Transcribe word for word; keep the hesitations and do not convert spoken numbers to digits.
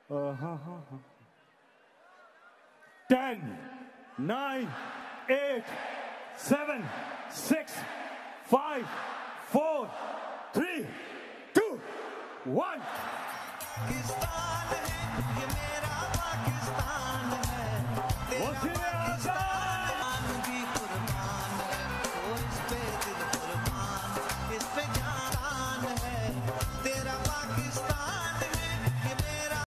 Ten, nine, eight, seven, six, five, four, three, two, one. Pakistan है ये मेरा पाकिस्तान है।